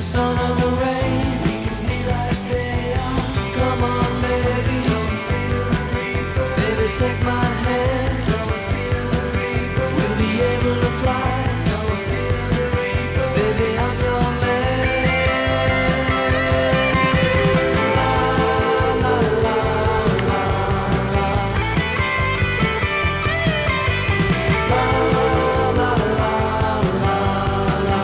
sun or the rain. We can be like they are. Come on, baby. Don't feel the reaper. Baby, take my hand. Don't feel the reaper. We'll be able to fly. Don't feel the reaper. Baby, I'm your man. La la la la la. La la la la la.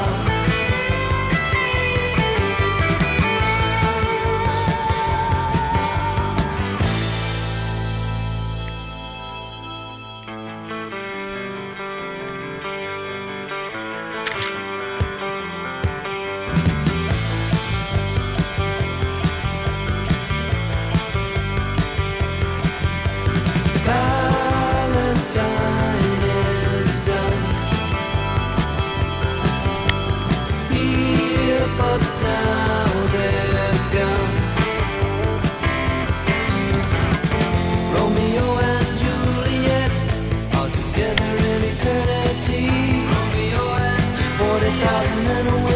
Valentine is done here, but now they're gone. Romeo and Juliet are together in eternity. Romeo and 40,000 men away.